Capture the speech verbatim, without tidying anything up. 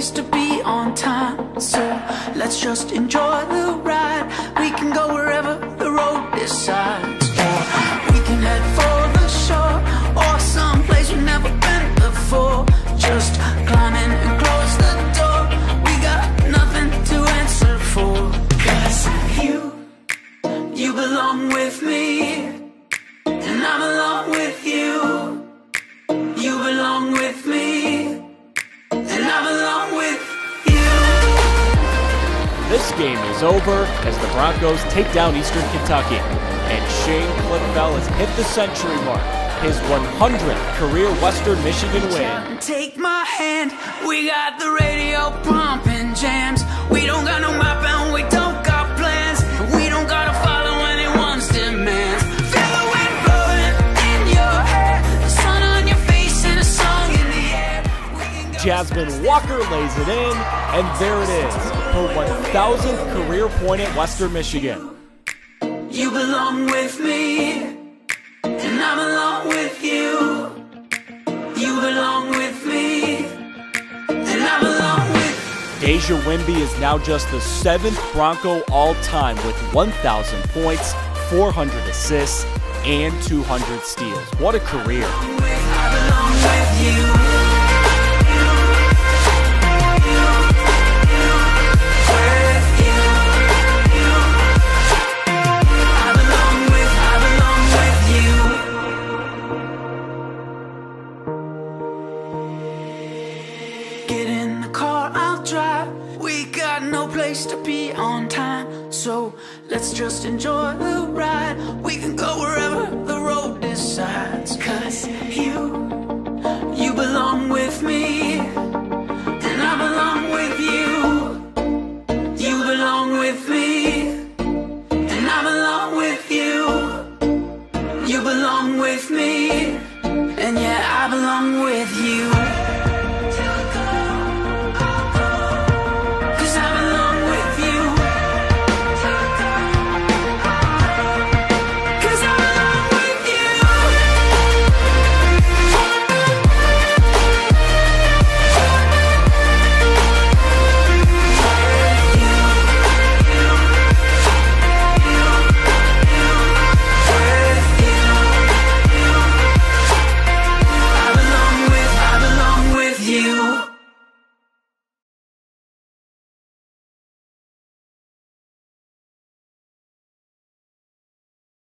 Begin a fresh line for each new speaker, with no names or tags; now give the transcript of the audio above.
place to be on time, so let's just enjoy the ride. We can go wherever the road decides, or we can head for the shore, or someplace we've never been before. Just climb in and close the door. We got nothing to answer for, 'cause you, you belong with me, and I belong with you. You belong with me, and I belong with you.
This game is over as the Broncos take down Eastern Kentucky, and Shane Clipfell has hit the century mark, his one hundredth career Western Michigan win.
Take my hand, we got the radio pumping jams. We don't got no map and we don't got plans. We don't gotta follow anyone's demands. Feel the wind blowing in your hair, the sun on your face and a song in the air.
Jasmine Walker lays it in, and there it is, her one thousandth career point at Western Michigan.
You belong with me, and I belong with you. You belong with me, and I belong with you.
Deja Wimby is now just the seventh Bronco all-time with one thousand points, four hundred assists, and two hundred steals. What a career.
I belong with you. Get in the car, I'll drive. We got no place to be on time, so let's just enjoy the ride. We can go wherever the road decides, 'cause you